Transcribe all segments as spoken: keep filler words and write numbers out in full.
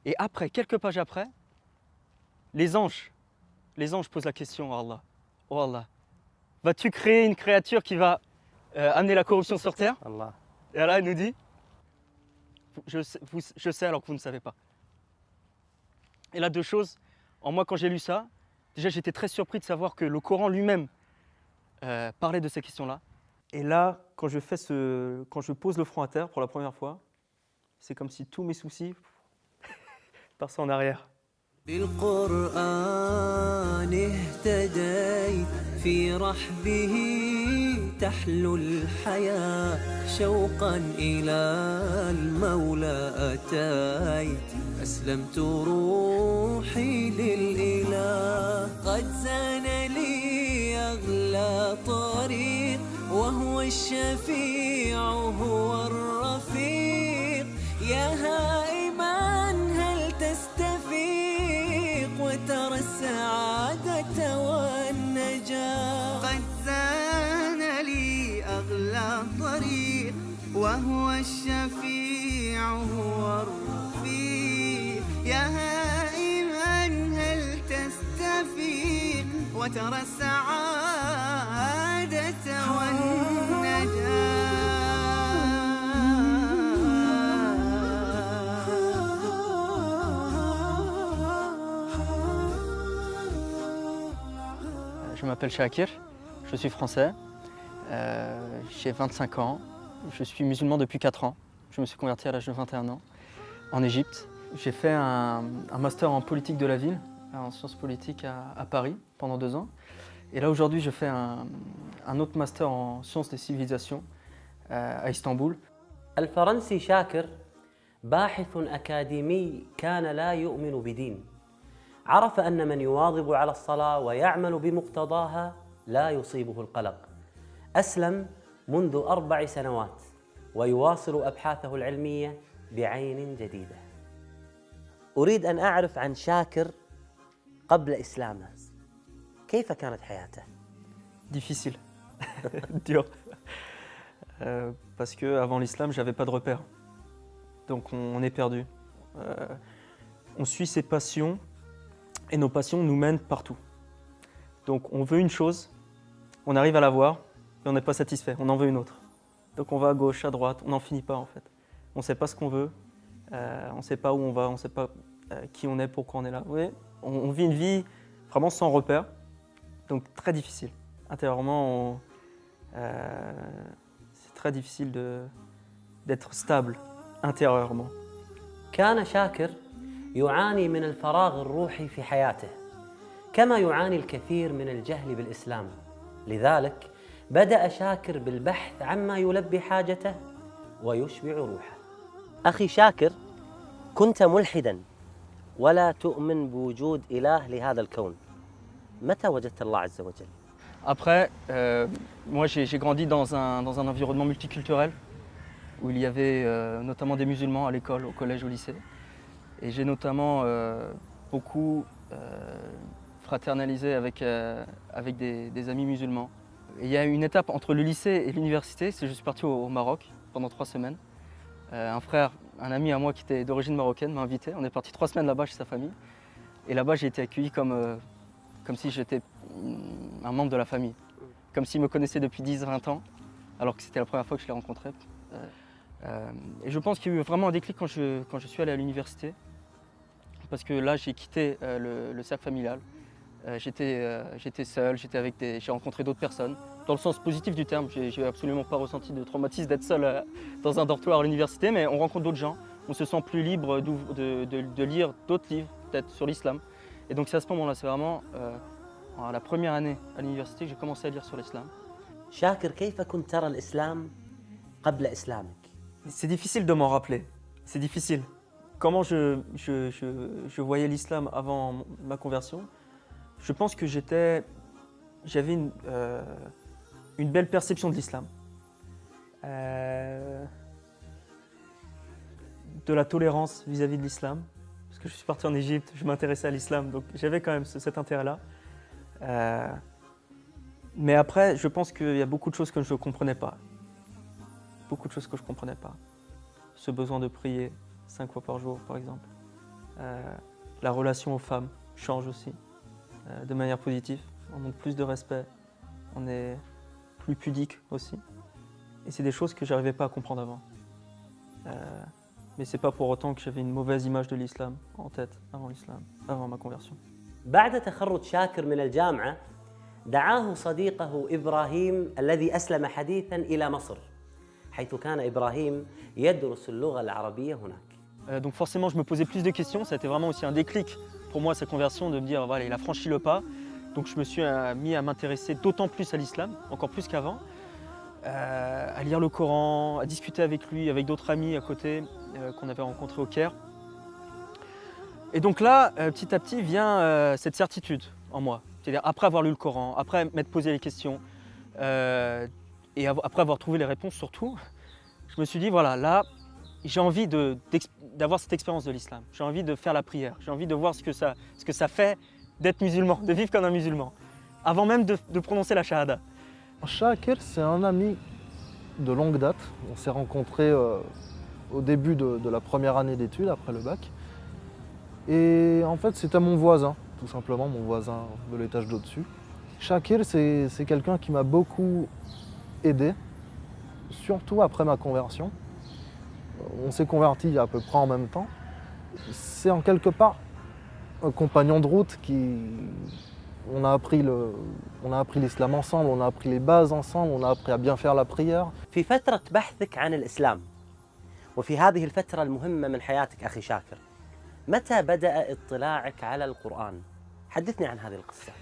Et après, quelques pages après, les anges, les anges posent la question à Allah. Oh Allah, vas-tu créer une créature qui va euh, amener la corruption sur terre? Allah. Et Allah il nous dit, je sais, vous, je sais alors que vous ne savez pas. Et là, deux choses. En moi, quand j'ai lu ça, déjà j'étais très surpris de savoir que le Coran lui-même euh, parlait de ces questions-là. Et là, quand je, fais ce, quand je pose le front à terre pour la première fois, c'est comme si tous mes soucis passent en arrière. بالقرآن اهتديت في رحبه تحلو الحياة شوقا إلى المولى أتيت أسلمت روحي للإله قد زان لي أغلى طريق وهو الشفيع هو الرفيق يا هائما هل تستفيق وترى السعادة والنجاة قد زان لي أغلى طريق وهو الشفيع هو الرفيق يا هائما هل تستفيق وترى السعادة والنجاة Je m'appelle Shakir, je suis français, euh, j'ai vingt-cinq ans, je suis musulman depuis quatre ans. Je me suis converti à l'âge de vingt et un ans en Égypte. J'ai fait un, un master en politique de la ville, en sciences politiques à, à Paris pendant deux ans. Et là aujourd'hui je fais un, un autre master en sciences des civilisations euh, à Istanbul. الفرنسي شاكر باحث أكاديمي كان لا يؤمن بدين. عرف أن من يواظب على الصلاة ويعمل بمقتضاها لا يصيبه القلق. أسلم منذ أربع سنوات ويواصل أبحاثه العلمية بعين جديدة. أريد أن أعرف عن شاكر قبل إسلامه. كيف كانت حياته؟ Difficile, dur. Euh, parce qu'avant l'islam, j'avais pas de repères. Donc on, on est perdu. Euh, on suit ses passions et nos passions nous mènent partout. Donc on veut une chose, on arrive à la voir, et on n'est pas satisfait, on en veut une autre. Donc on va à gauche, à droite, on n'en finit pas en fait. On ne sait pas ce qu'on veut, euh, on ne sait pas où on va, on ne sait pas euh, qui on est, pourquoi on est là. Oui, on, on vit une vie vraiment sans repères, donc très difficile. Intérieurement, on, euh, c'est très difficile de, d'être stable intérieurement. كان شاكر يعاني من الفراغ الروحي في حياته كما يعاني الكثير من الجهل بالإسلام. لذلك بدأ شاكر بالبحث عما يلبي حاجته ويشبع روحه. أخي شاكر، كنت ملحداً ولا تؤمن بوجود إله لهذا الكون. متى وجدت الله عز وجل؟ Après, euh, moi j'ai, j'ai grandi dans un, dans un environnement multiculturel où il y avait euh, notamment des musulmans à l'école, au collège, au lycée. Et j'ai notamment euh, beaucoup euh, fraternalisé avec, euh, avec des, des amis musulmans. Et il y a une étape entre le lycée et l'université, c'est que je suis parti au, au Maroc pendant trois semaines. Euh, un frère, un ami à moi qui était d'origine marocaine m'a invité, on est parti trois semaines là-bas chez sa famille. Et là-bas j'ai été accueilli comme, euh, comme si j'étais un membre de la famille. Comme s'il me connaissait depuis dix vingt ans, alors que c'était la première fois que je l'ai rencontré. Euh, euh, et je pense qu'il y a eu vraiment un déclic quand je, quand je suis allé à l'université. Parce que là, j'ai quitté euh, le, le cercle familial. Euh, j'étais, euh, j'étais seul, j'étais avec des, j'ai rencontré d'autres personnes. Dans le sens positif du terme, j'ai, j'ai absolument pas ressenti de traumatisme d'être seul euh, dans un dortoir à l'université, mais on rencontre d'autres gens. On se sent plus libre de, de, de lire d'autres livres, peut-être sur l'islam. Et donc c'est à ce moment-là, c'est vraiment euh, à la première année à l'université que j'ai commencé à lire sur l'islam. شاكر، كيف كنت ترى الإسلام قبل إسلامك؟ C'est difficile de m'en rappeler, c'est difficile. Comment je, je, je, je voyais l'islam avant ma conversion, je pense que j'étais, j'avais une, euh, une belle perception de l'islam. Euh, de la tolérance vis-à-vis de l'islam. Parce que je suis parti en Égypte, je m'intéressais à l'islam, donc j'avais quand même ce, cet intérêt-là. Euh, mais après, je pense qu'il y a beaucoup de choses que je ne comprenais pas. Beaucoup de choses que je ne comprenais pas. Ce besoin de prier cinq fois par jour, par exemple. Euh, la relation aux femmes change aussi, euh, de manière positive. On montre plus de respect, on est plus pudique aussi. Et c'est des choses que je n'arrivais pas à comprendre avant. Euh, mais c'est pas pour autant que j'avais une mauvaise image de l'islam en tête avant l'islam, avant ma conversion. بعد تخرج شاكر من الجامعة دعاه صديقه إبراهيم الذي أسلم حديثاً إلى مصر حيث كان إبراهيم يدرس اللغة العربية هناك. Euh, donc forcément, je me posais plus de questions. Ça a été vraiment aussi un déclic pour moi, sa conversion, de me dire, voilà, il a franchi le pas. Donc je me suis euh, mis à m'intéresser d'autant plus à l'islam, encore plus qu'avant, euh, à lire le Coran, à discuter avec lui, avec d'autres amis à côté euh, qu'on avait rencontrés au Caire. Et donc là, euh, petit à petit, vient euh, cette certitude en moi. C'est-à-dire après avoir lu le Coran, après m'être posé les questions, euh, et av après avoir trouvé les réponses surtout, je me suis dit, voilà, là, j'ai envie d'avoir cette expérience de l'islam. J'ai envie de faire la prière. J'ai envie de voir ce que ça, ce que ça fait d'être musulman, de vivre comme un musulman, avant même de, de prononcer la shahada. Shakir, c'est un ami de longue date. On s'est rencontrés euh, au début de, de la première année d'études, après le bac. Et en fait, c'était mon voisin, tout simplement, mon voisin de l'étage d'au-dessus. Shakir, c'est quelqu'un qui m'a beaucoup aidé, surtout après ma conversion. On s'est convertis à peu près en même temps. C'est en quelque part un compagnon de route qui... On a appris le, on a appris l'islam ensemble, on a appris les bases ensemble, on a appris à bien faire la prière. في فترة بحثك عن الإسلام وفي هذه الفترة المهمة من حياتك أخي شاكر متى بدأ اطلاعك على القرآن؟ حدثني عن هذه القصة.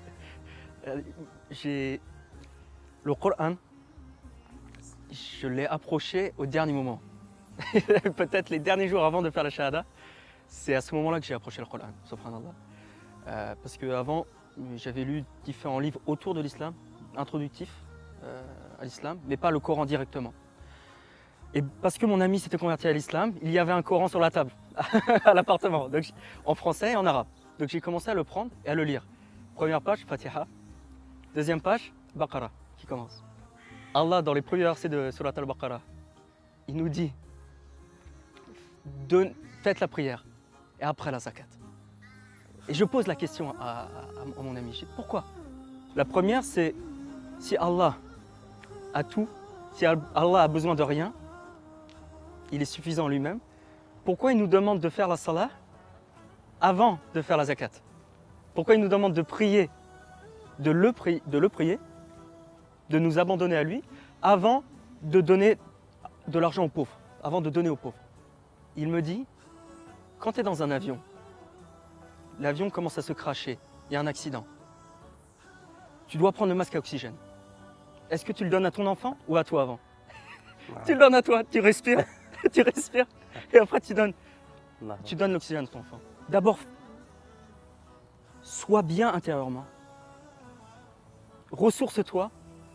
J'ai le Coran, je l'ai approché au dernier moment. Peut-être les derniers jours avant de faire la shahada, c'est à ce moment-là que j'ai approché le Coran, subhanallah. Euh, parce qu'avant, j'avais lu différents livres autour de l'islam, introductifs euh, à l'islam, mais pas le Coran directement. Et parce que mon ami s'était converti à l'islam, il y avait un Coran sur la table, à l'appartement, en français et en arabe. Donc j'ai commencé à le prendre et à le lire. Première page, Fatiha. Deuxième page, Baqarah, qui commence. Allah, dans les premiers versets de Surat al-Baqarah, il nous dit, faites la prière et après la zakat. Et je pose la question à, à, à mon ami, je dis, pourquoi? La première, c'est si Allah a tout, si Allah a besoin de rien, il est suffisant lui-même, pourquoi il nous demande de faire la salah avant de faire la zakat? Pourquoi il nous demande de prier, de le, pri de le prier, de nous abandonner à lui, avant de donner de l'argent aux pauvres, avant de donner aux pauvres? Il me dit, quand tu es dans un avion, l'avion commence à se cracher, il y a un accident. Tu dois prendre le masque à oxygène. Est-ce que tu le donnes à ton enfant ou à toi avant? Ouais. Tu le donnes à toi, tu respires, tu respires, et après tu donnes, tu donnes l'oxygène à ton enfant. D'abord, sois bien intérieurement. Ressource-toi.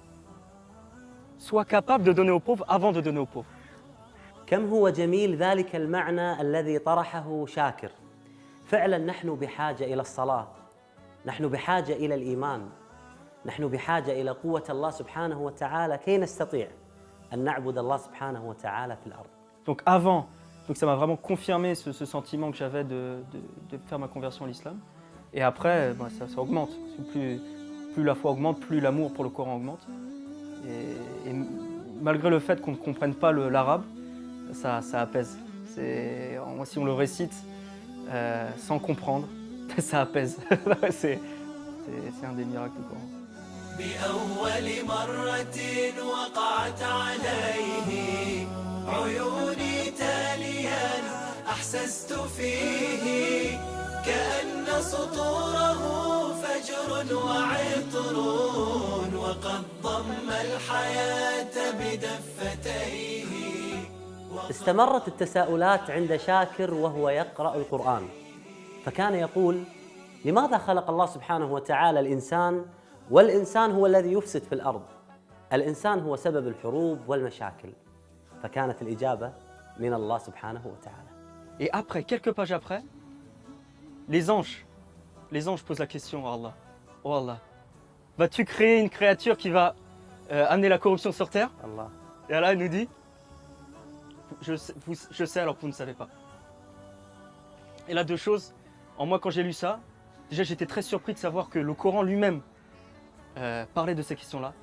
Sois capable de donner aux pauvres avant de donner aux pauvres. كم هو جميل ذلك المعنى الذي طرحه شاكر. فعلا نحن بحاجة إلى الصلاة، نحن بحاجة إلى الإيمان، نحن بحاجة إلى قوة الله سبحانه وتعالى كي نستطيع أن نعبد الله سبحانه وتعالى في الأرض. Donc avant, donc ça m'a vraiment confirmé ce, ce sentiment que j'avais de, de, de faire ma conversion à l'islam. Et après, ben, ça, ça augmente. Plus, plus la foi augmente, plus l'amour pour le Coran augmente. Et, et malgré le fait qu'on ne comprenne pas l'arabe, ça, ça apaise. Si on le récite euh, sans comprendre, ça apaise. C'est un des miracles du Coran. بأول مرة وقعت عليه عيوني تاليا أحسست فيه كأن سطوره فجر وعطر وقد ضم الحياة بدفتيه. استمرت التساؤلات عند شاكر وهو يقرأ القرآن، فكان يقول: لماذا خلق الله سبحانه وتعالى الإنسان والإنسان هو الذي يفسد في الأرض؟ الإنسان هو سبب الحروب والمشاكل. فكانت الإجابة من الله سبحانه وتعالى. Et après, quelques pages après, les anges, les anges posent la question à Allah. Oh Allah, vas-tu créer une créature qui va euh, amener la corruption sur terre? Allah. Et Allah nous dit, je sais, vous, je sais alors que vous ne savez pas. Et là, deux choses. En moi, quand j'ai lu ça, déjà, j'étais très surpris de savoir que le Coran lui-même euh, parlait de ces questions-là.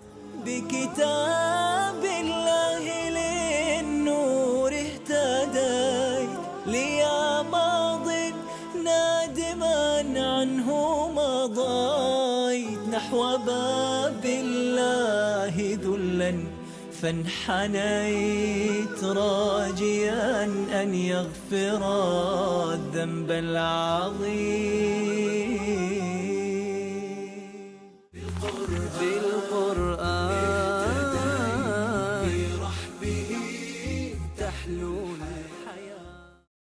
فانحنيت راجيا أن يغفر الذنب العظيم بالقرآن برحبه تحلو الحياة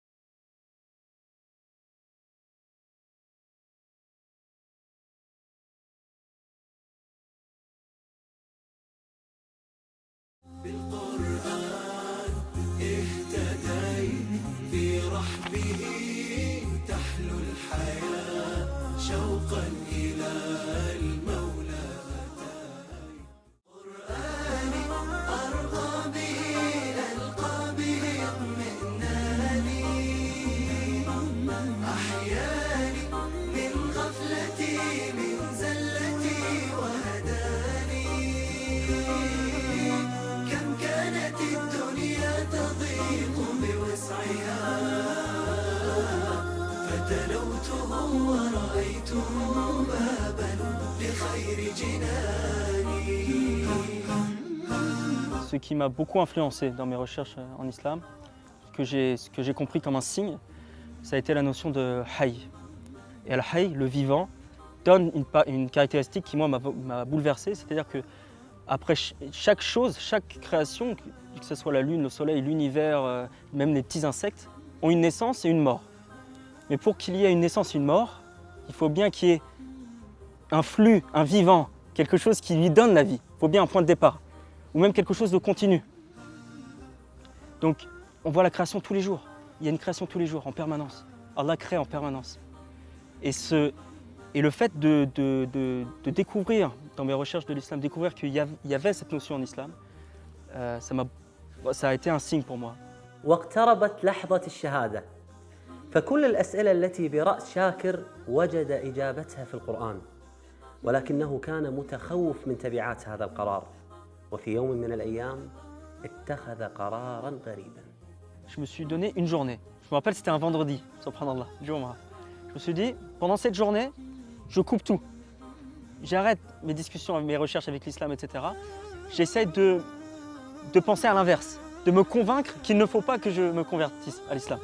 بالقرآن اهتديت في رحبه تحلو الحياة شوقا إلى المولى قرآني أرضى به ألقى به اطمئناني أحياني من غفلتي من زلتي وهداني كم كانت الدنيا تضيق بوسعها فتلوته ورأيته بابا لخير جناني. Ce qui m'a beaucoup influencé dans mes recherches en islam, que j'ai, ce que j'ai compris comme un signe, ça a été la notion de hayy. Et al-hayy, le vivant, donne une, une caractéristique qui moi m'a bouleversé, c'est-à-dire que après chaque chose, chaque création, que ce soit la lune, le soleil, l'univers, euh, même les petits insectes, ont une naissance et une mort. Mais pour qu'il y ait une naissance et une mort, il faut bien qu'il y ait un flux, un vivant, quelque chose qui lui donne la vie. Il faut bien un point de départ, ou même quelque chose de continu. Donc, on voit la création tous les jours. Il y a une création tous les jours, en permanence. Allah crée en permanence. Et, ce, et le fait de, de, de, de découvrir, dans mes recherches de l'islam, découvrir qu'il y, y avait cette notion en islam, euh, ça, ça a été un signe pour moi. واقتربت لحظة الشهادة، فكل الأسئلة التي برأس شاكر وجد إجابتها في القرآن، ولكنه كان متخوف من تبعات هذا القرار، وفي يوم من الأيام اتخذ قرارا غريبا. Je me suis donné une journée. Je me rappelle, c'était un vendredi, subhanallah, Jumu'ah. Je me suis dit, pendant cette journée, je coupe tout. J'arrête mes discussions, mes recherches avec l'islam, et cetera. J'essaie de, de penser à l'inverse, de me convaincre qu'il ne faut pas que je me convertisse à l'islam.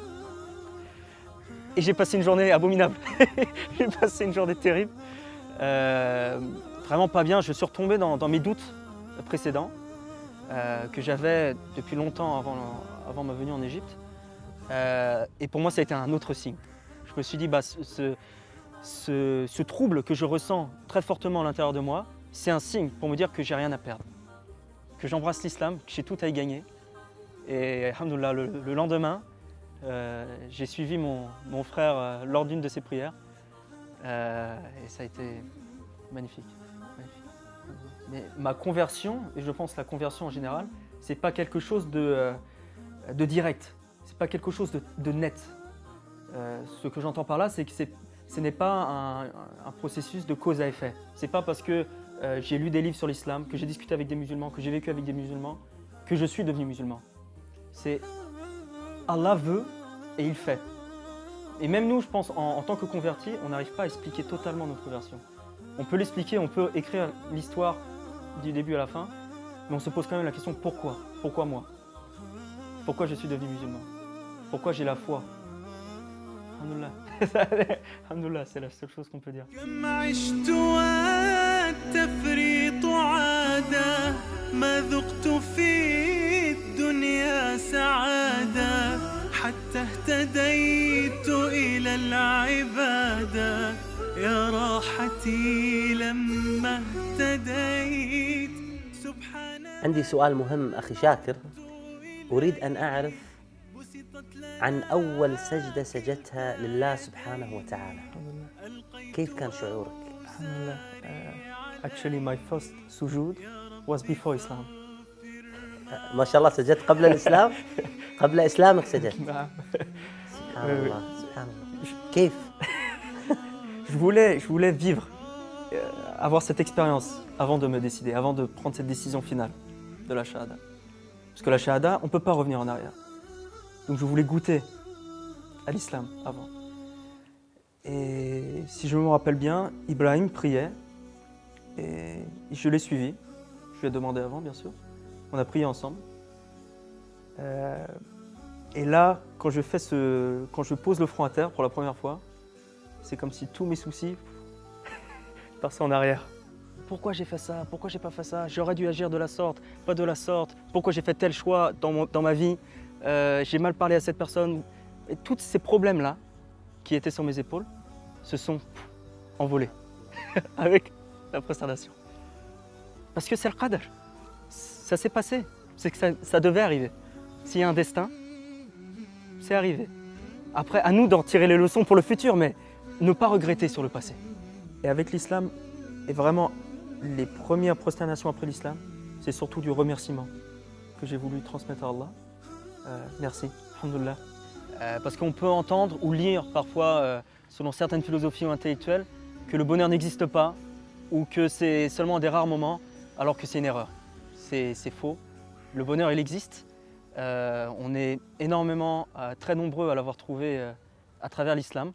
Et j'ai passé une journée abominable. J'ai passé une journée terrible. Euh, vraiment pas bien. Je suis retombé dans, dans mes doutes précédents euh, que j'avais depuis longtemps avant, avant ma venue en Égypte. Euh, et pour moi, ça a été un autre signe. Je me suis dit, bah, ce, ce, ce trouble que je ressens très fortement à l'intérieur de moi, c'est un signe pour me dire que j'ai rien à perdre, que j'embrasse l'islam, que j'ai tout à y gagner. Et alhamdoulilah, le, le lendemain, euh, j'ai suivi mon, mon frère euh, lors d'une de ses prières. Euh, et ça a été magnifique, magnifique. Mais ma conversion, et je pense la conversion en général, c'est pas quelque chose de, euh, de direct, c'est pas quelque chose de, de net. Euh, ce que j'entends par là, c'est que ce n'est pas un, un processus de cause à effet. C'est pas parce que euh, j'ai lu des livres sur l'islam, que j'ai discuté avec des musulmans, que j'ai vécu avec des musulmans, que je suis devenu musulman. C'est Allah veut et il fait. Et même nous, je pense, en, en tant que convertis, on n'arrive pas à expliquer totalement notre conversion. On peut l'expliquer, on peut écrire l'histoire du début à la fin, mais on se pose quand même la question pourquoi? Pourquoi moi? Pourquoi je suis devenu musulman? Pourquoi j'ai la foi? Alhamdoulilah. Alhamdoulilah, c'est la seule chose qu'on peut dire. حتى اهتديت إلى العبادة يا راحتي لما اهتديت سبحان. عندي سؤال مهم أخي شاكر، أريد أن أعرف عن أول سجدة سجدتها لله سبحانه وتعالى. كيف كان شعورك؟ Alhamdulillah. Uh, actually, my first sujood was before Islam. ما شاء الله سجدت قبل الإسلام؟ قبل إسلامك سجدت؟ نعم. سبحان الله سبحان الله. كيف؟ Je voulais, je voulais vivre, euh, avoir cette expérience avant de me décider, avant de prendre cette décision finale de la shahada. Parce que la shahada, on ne peut pas revenir en arrière. Donc je voulais goûter à l'islam avant. Et si je me rappelle bien, Ibrahim priait et je l'ai suivi. Je lui ai demandé avant, bien sûr. On a prié ensemble. Euh, et là, quand je, fais ce, quand je pose le front à terre pour la première fois, c'est comme si tous mes soucis passaient en arrière. Pourquoi j'ai fait ça? Pourquoi j'ai pas fait ça? J'aurais dû agir de la sorte, pas de la sorte. Pourquoi j'ai fait tel choix dans, mon, dans ma vie? euh, J'ai mal parlé à cette personne. Et tous ces problèmes-là, qui étaient sur mes épaules, se sont envolés avec la prosternation. Parce que c'est le qadr. Ça s'est passé. C'est que ça, ça devait arriver. S'il y a un destin, c'est arrivé. Après, à nous d'en tirer les leçons pour le futur, mais ne pas regretter sur le passé. Et avec l'islam, et vraiment les premières prosternations après l'islam, c'est surtout du remerciement que j'ai voulu transmettre à Allah. Euh, merci, alhamdoulilah. Euh, parce qu'on peut entendre ou lire parfois, euh, selon certaines philosophies ou intellectuelles, que le bonheur n'existe pas ou que c'est seulement des rares moments, alors que c'est une erreur. C'est faux. Le bonheur, il existe. Euh, on est énormément, euh, très nombreux à l'avoir trouvé euh, à travers l'islam.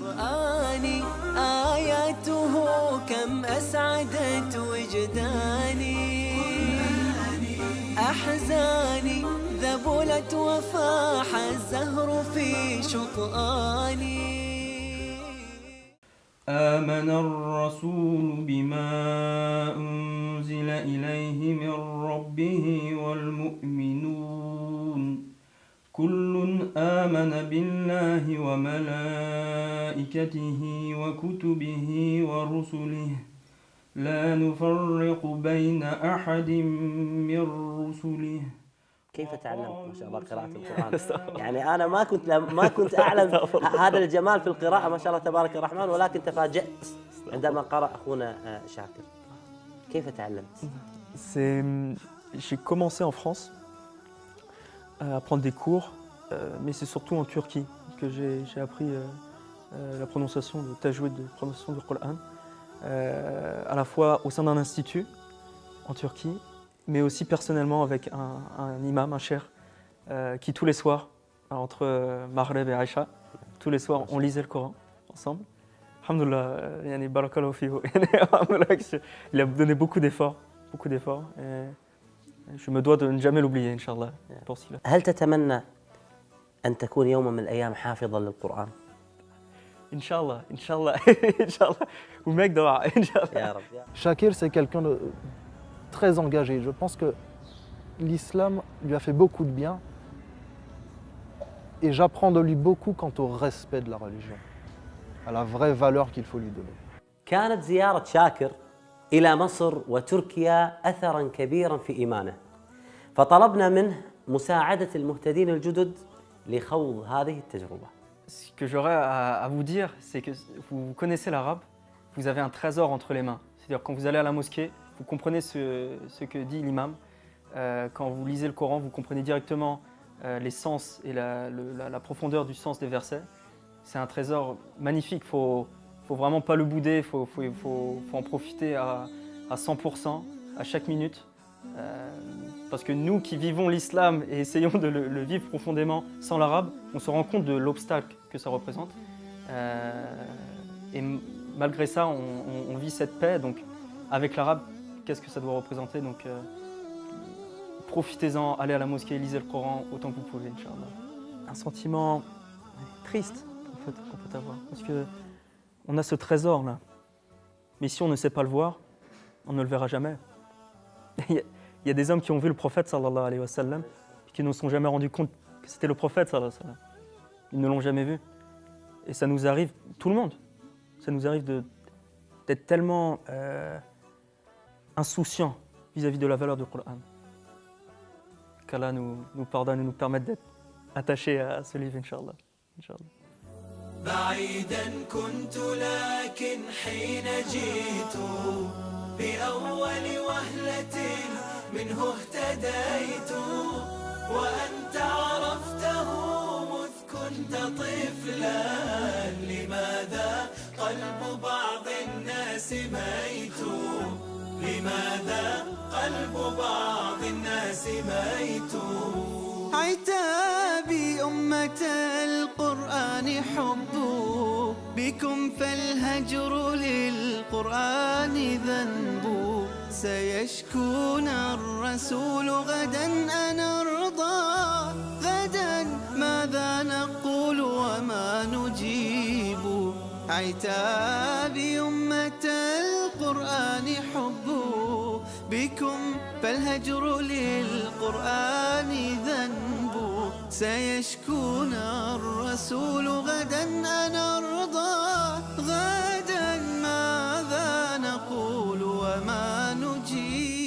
آمن الرسول بما أنزل إليه من ربه والمؤمنون كل آمن بالله وملائكته وكتبه ورسله لا نفرق بين أحد من رسله. كيف تعلمت ما شاء الله قراءة القرآن؟ يعني أنا ما كنت ما كنت أعلم هذا الجمال في القراءة ما شاء الله تبارك الرحمن، ولكن تفاجأت عندما قرأ أخونا شاكر. كيف تعلمت؟ J'ai commencé en France à prendre des cours, euh, mais c'est surtout en Turquie que j'ai appris euh, euh, la prononciation, le tajwid de prononciation du Coran, euh, à la fois au sein d'un institut en Turquie, mais aussi personnellement avec un, un imam, un cheikh, euh, qui tous les soirs, entre euh, Maghreb et Aïcha, tous les soirs on lisait le Coran ensemble. Alhamdoulilah, yani barakallahu fihu. Il a donné beaucoup d'efforts, beaucoup d'efforts. Je me dois de ne jamais l'oublier, Inch'Allah. هل تتمنى أن تكون يوما من الأيام حافظا للقرآن؟ Inch'Allah, Inch'Allah, Inch'Allah. Ou mec dua, Inch'Allah. Shakir, c'est quelqu'un de très engagé. Je pense que l'islam lui a fait beaucoup de bien et j'apprends de lui beaucoup quant au respect de la religion, à la vraie valeur qu'il faut lui donner. كانت زيارة شاكر إلى مصر وتركيا أثراً كبيراً في إيمانه، فطلبنا منه مساعدة المهتدين الجدد لخوض هذه التجربة. Ce que j'aurais à, à vous dire, c'est que vous connaissez l'arabe, vous avez un trésor entre les mains. C'est-à-dire quand vous allez à la mosquée, vous comprenez ce, ce que dit l'imam. Euh, quand vous lisez le Coran, vous comprenez directement euh, les sens et la, le, la, la profondeur du sens des versets. C'est un trésor magnifique, il faut, faut vraiment pas le bouder, il faut, faut, faut, faut en profiter à, à cent pour cent, à chaque minute. Euh, parce que nous qui vivons l'islam et essayons de le, le vivre profondément sans l'arabe, on se rend compte de l'obstacle que ça représente. Euh, et malgré ça, on, on, on vit cette paix. Donc avec l'arabe, qu'est-ce que ça doit représenter? Donc euh, profitez-en, allez à la mosquée, lisez le Coran autant que vous pouvez, Inch'Allah. Un sentiment triste en fait, qu'on peut avoir, parce qu'on a ce trésor-là. Mais si on ne sait pas le voir, on ne le verra jamais. Il y a des hommes qui ont vu le prophète sallallahu alayhi wa sallam et qui ne se sont jamais rendus compte que c'était le prophète sallallahu alayhi wa sallam. Ils ne l'ont jamais vu. Et ça nous arrive, tout le monde, ça nous arrive d'être tellement euh, insouciants vis-à-vis de la valeur du Coran. Qu'Allah nous, nous pardonne et nous permette d'être attachés à ce livre, Inch'Allah. Inch'Allah. بعيدا كنت لكن حين جئت بأول وهلة منه اهتديت وأنت عرفته مذ كنت طفلا لما الناس ميت لماذا قلب بعض الناس ميت عتابي أمة القرآن حب بكم فالهجر للقرآن ذنب سيشكون الرسول غدا أنا أرضى غدا ماذا نقول وما نجيب عتابي أمة القرآن حب بكم فالهجر للقرآن ذنب سيشكون الرسول غدا أنا أرضى غدا ماذا نقول وما نجيب